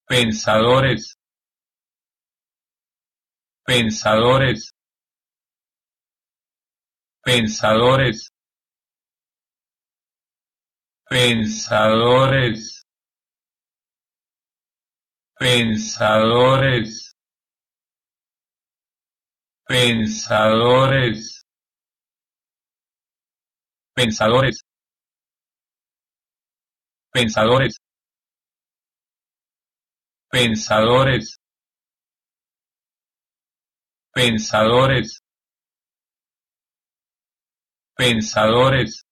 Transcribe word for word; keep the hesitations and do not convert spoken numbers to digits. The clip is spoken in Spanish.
pensadores, pensadores, pensadores, pensadores, pensadores, pensadores, pensadores, pensadores, pensadores, pensadores, pensadores,